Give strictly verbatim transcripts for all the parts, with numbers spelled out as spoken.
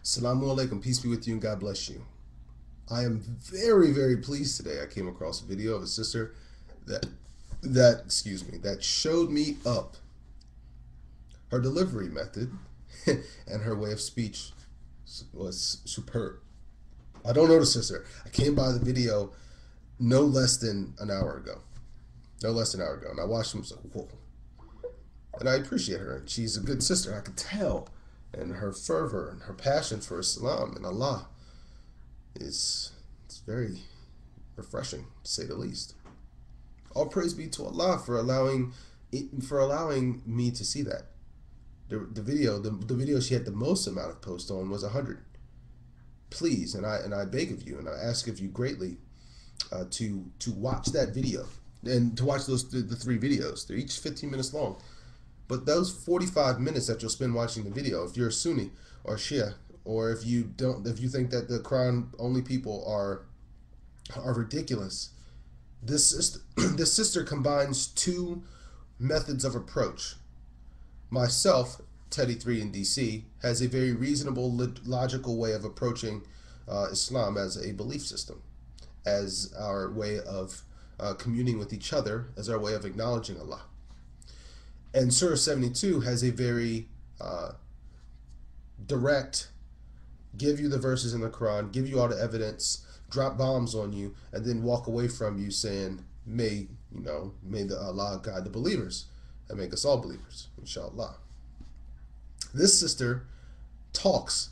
Assalamu alaikum, peace be with you and God bless you. I am very, very pleased today. I came across a video of a sister that that excuse me that showed me up her delivery method and her way of speech was superb. I don't know the sister. I came by the video no less than an hour ago. No less than an hour ago. And I watched him and was like, whoa. And I appreciate her. And she's a good sister. I could tell. And her fervor and her passion for Islam and Allah is it's very refreshing, to say the least. All praise be to Allah for allowing it, for allowing me to see that. The, the video, the, the video she had the most amount of posts on was a hundred. Please, and I and I beg of you, and I ask of you greatly, uh, to to watch that video and to watch those the, the three videos. They're each fifteen minutes long. But those forty-five minutes that you'll spend watching the video, if you're a Sunni or Shia, or if you don't, if you think that the Quran only people are are ridiculous, this sister, this sister combines two methods of approach. Myself, Teddy three in D C, has a very reasonable, logical way of approaching uh, Islam as a belief system, as our way of uh, communing with each other, as our way of acknowledging Allah. And Surah seventy-two has a very uh, direct, give you the verses in the Quran, give you all the evidence, drop bombs on you, and then walk away from you saying, may, you know, may the Allah guide the believers and make us all believers, inshallah. This sister talks.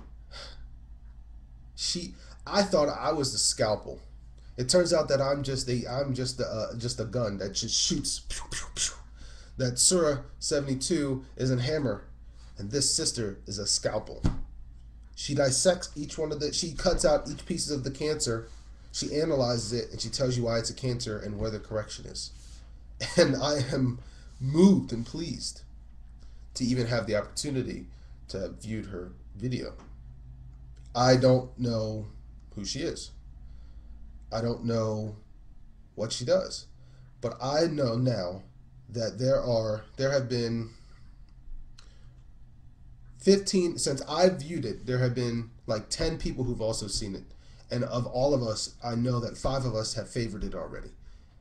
She, I thought I was the scalpel. It turns out that I'm just a, I'm just a, uh, just a gun that just shoots. Pew, pew, pew. That Surah seventy-two is a hammer, and this sister is a scalpel. She dissects each one of the, she cuts out each piece of the cancer, she analyzes it, and she tells you why it's a cancer and where the correction is. And I am moved and pleased to even have the opportunity to have viewed her video. I don't know who she is. I don't know what she does. But I know now that there are there have been fifteen, since I viewed it, there have been like ten people who've also seen it, and of all of us, I know that five of us have favored it already.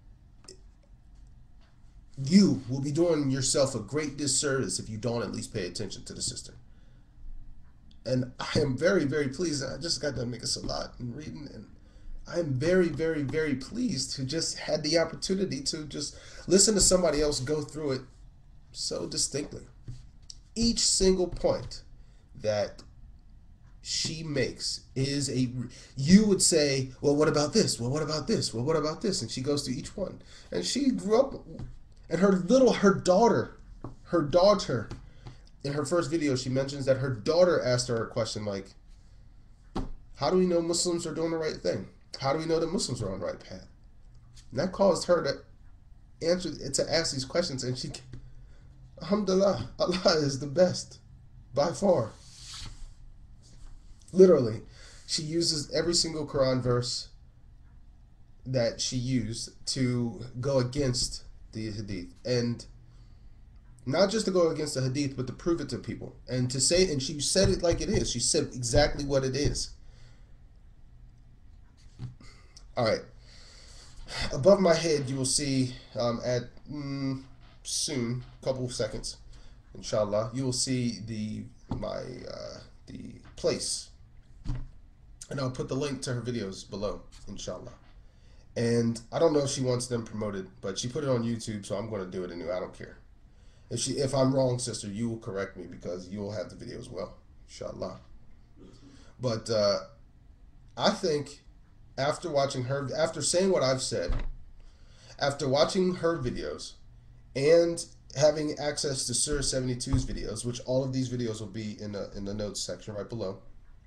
You will be doing yourself a great disservice if you don't at least pay attention to the sister. And I am very, very pleased. I just got done making salat and reading, and I am very, very, very pleased to just had the opportunity to just listen to somebody else go through it so distinctly. Each single point that she makes is a, you would say, well, what about this? Well, what about this? Well, what about this? And she goes through each one. And she grew up, and her little, her daughter, her daughter, in her first video, she mentions that her daughter asked her a question like, how do we know Muslims are doing the right thing? How do we know that Muslims are on the right path? And that caused her to answer, to ask these questions, and she, alhamdulillah, Allah is the best, by far. Literally, she uses every single Quran verse that she used to go against the Hadith. And not just to go against the Hadith, but to prove it to people. And to say, and she said it like it is. She said exactly what it is. All right. Above my head, you will see um, at mm, soon, a couple of seconds, inshallah, you will see the my uh, the place, and I'll put the link to her videos below, inshallah. And I don't know if she wants them promoted, but she put it on YouTube, so I'm going to do it anyway. I don't care. If she, if I'm wrong, sister, you will correct me because you will have the video as well, inshallah. But uh, I think, after watching her, after saying what I've said, after watching her videos, and having access to Surah seventy-two's videos, which all of these videos will be in the in the notes section right below,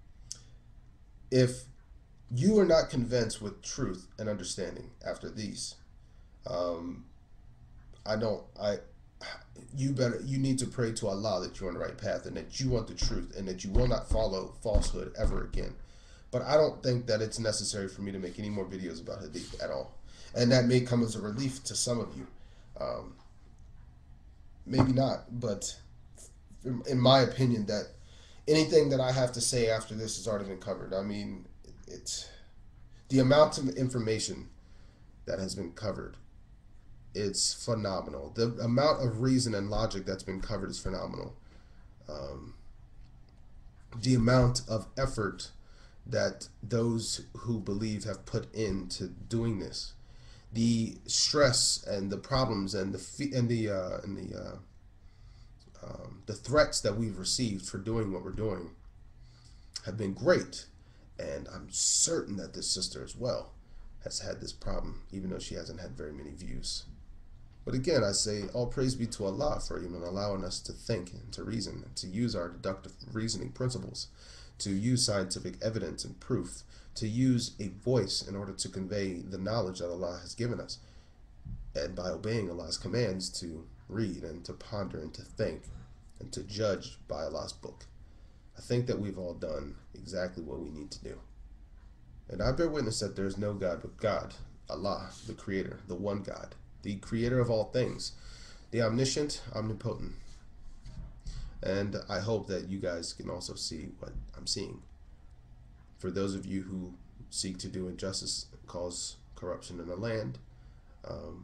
if you are not convinced with truth and understanding after these, um, I don't, I, you better, you need to pray to Allah that you're on the right path and that you want the truth and that you will not follow falsehood ever again. But I don't think that it's necessary for me to make any more videos about Hadith at all. And that may come as a relief to some of you. Um, maybe not, but in my opinion, that anything that I have to say after this has already been covered. I mean, it's the amount of information that has been covered. It's phenomenal. The amount of reason and logic that's been covered is phenomenal. Um, the amount of effort that those who believe have put into doing this, the stress and the problems and the and the uh, and the uh, um, the threats that we've received for doing what we're doing have been great, and I'm certain that this sister as well has had this problem, even though she hasn't had very many views. But again, I say all praise be to Allah for even allowing us to think and to reason and to use our deductive reasoning principles, to use scientific evidence and proof, to use a voice in order to convey the knowledge that Allah has given us, and by obeying Allah's commands to read and to ponder and to think and to judge by Allah's book. I think that we've all done exactly what we need to do. And I bear witness that there is no God but God, Allah, the Creator, the one God, the Creator of all things, the omniscient, omnipotent. And I hope that you guys can also see what I'm seeing. For those of you who seek to do injustice, cause corruption in the land, um,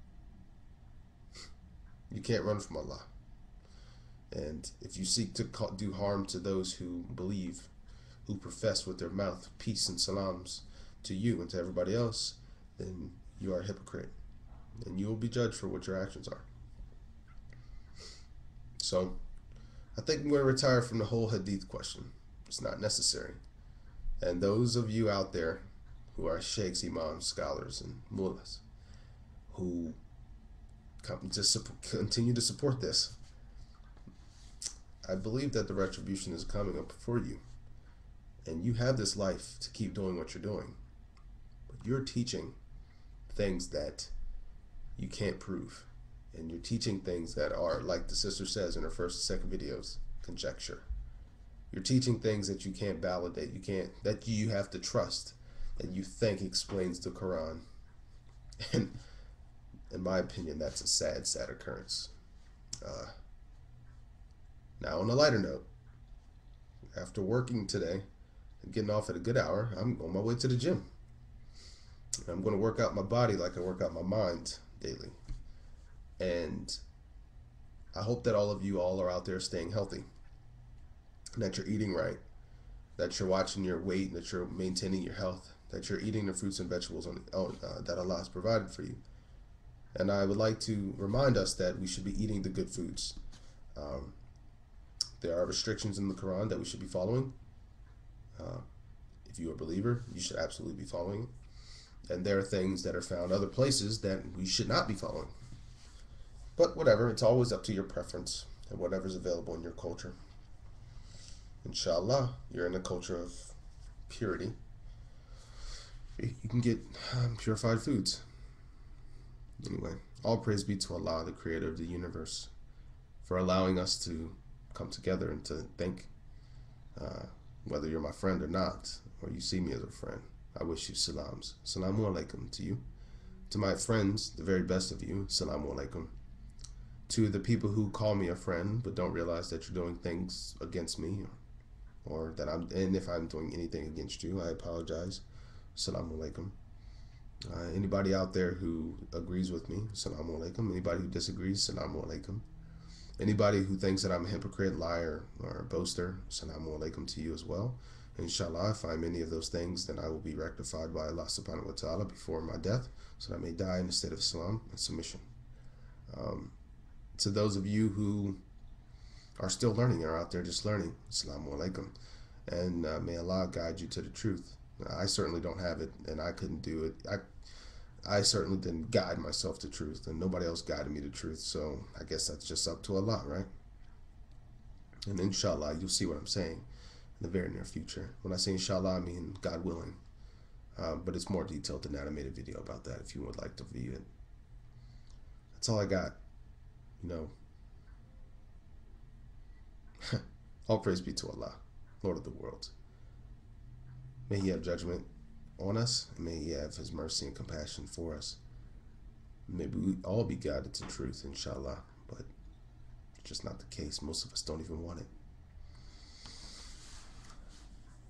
you can't run from Allah. And if you seek to do harm to those who believe, who profess with their mouth peace and salams to you and to everybody else, then you are a hypocrite. And you will be judged for what your actions are. So, I think I'm going to retire from the whole hadith question. It's not necessary. And those of you out there who are sheikhs, imams, scholars, and mullahs who come to support, continue to support this, I believe that the retribution is coming up for you. And you have this life to keep doing what you're doing. But you're teaching things that you can't prove. And you're teaching things that are, like the sister says in her first and second videos, conjecture. You're teaching things that you can't validate, you can't, that you have to trust, that you think explains the Quran. And in my opinion, that's a sad, sad occurrence. Uh, now, on a lighter note, after working today and getting off at a good hour, I'm on my way to the gym. I'm going to work out my body like I work out my mind daily. And I hope that all of you all are out there staying healthy, that you're eating right, that you're watching your weight, that you're maintaining your health, that you're eating the fruits and vegetables on, on, uh, that Allah has provided for you. And I would like to remind us that we should be eating the good foods. Um, there are restrictions in the Quran that we should be following. Uh, if you're a believer, you should absolutely be following it. And there are things that are found other places that we should not be following. But whatever, it's always up to your preference and whatever's available in your culture. Inshallah, you're in a culture of purity. You can get um, purified foods. Anyway, all praise be to Allah, the creator of the universe, for allowing us to come together and to think, uh, whether you're my friend or not, or you see me as a friend. I wish you salams. Salamu alaikum to you. To my friends, the very best of you, salamu alaikum. To the people who call me a friend but don't realize that you're doing things against me, or, or that I'm, and if I'm doing anything against you, I apologize. Salamu alaikum. Uh, anybody out there who agrees with me, salamu alaikum. Anybody who disagrees, salamu alaikum. Anybody who thinks that I'm a hypocrite, liar, or a boaster, salamu alaikum to you as well. Inshallah, if I'm any of those things, then I will be rectified by Allah subhanahu wa ta'ala before my death, so that I may die in a state of Islam and submission. Um, to those of you who are still learning, are out there just learning, assalamu alaikum. And uh, may Allah guide you to the truth. I certainly don't have it, and I couldn't do it. I, I certainly didn't guide myself to truth, and nobody else guided me to truth, so I guess that's just up to Allah, right? And inshallah, you'll see what I'm saying in the very near future. When I say inshallah, I mean God willing. Uh, but it's more detailed than that. I made a video about that if you would like to view it. That's all I got. You know, all praise be to Allah, Lord of the world. May He have judgment on us, and may He have His mercy and compassion for us. May we all be guided to truth, inshallah, but it's just not the case. Most of us don't even want it.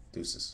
Deuces.